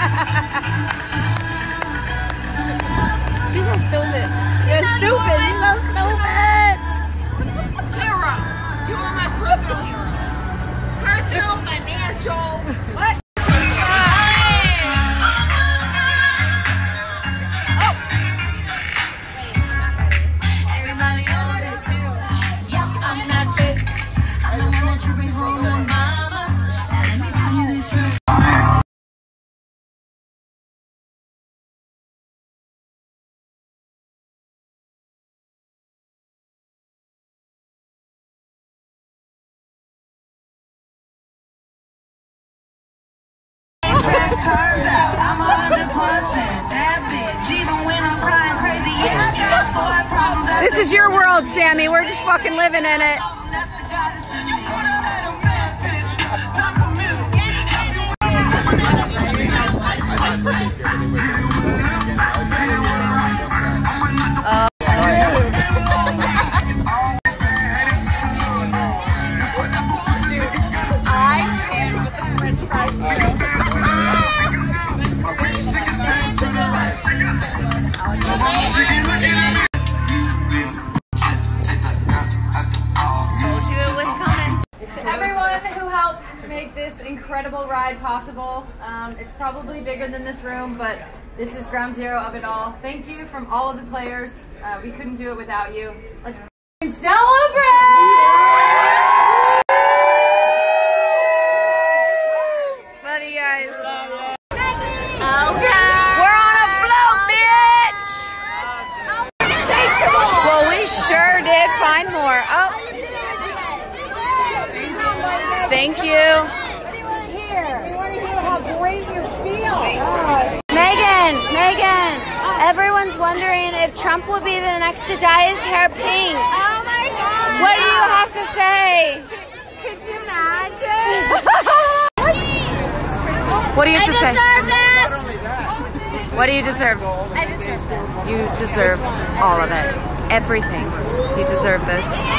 She's so stupid. You're stupid. You're so stupid. Hero. You are my personal hero. Personal, financial. What? Turns out I'm 100% that bitch. Even when I'm crying crazy, yeah, I got boy problems. This is your world, Sammy. We're just fucking living in it. This incredible ride possible. It's probably bigger than this room, but this is ground zero of it all. Thank you from all of the players. We couldn't do it without you. Let's celebrate! Love you guys. Okay. We're on a float, bitch! Well, we sure did find more. Oh. Thank you. Megan, everyone's wondering if Trump would be the next to dye his hair pink. Oh my God! What do you have to say? Could you imagine? What do you have to say? This. What do you deserve? I deserve this. You deserve all of it. Everything. You deserve this.